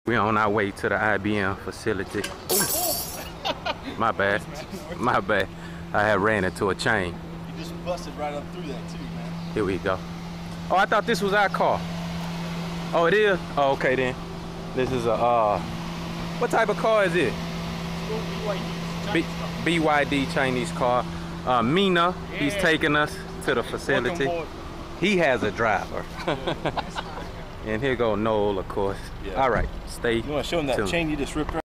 We're on our way to the IBM facility. Ooh. My bad. My bad. I had ran into a chain. You just busted right up through that too, man. Here we go. Oh, I thought this was our car. Oh, it is? Oh, okay then. This is a, what type of car is it? BYD Chinese car. Mina, he's taking us to the facility. He has a driver. And here go Noel, of course. Yeah. All right, stay tuned. You want to show him that chain you just ripped right?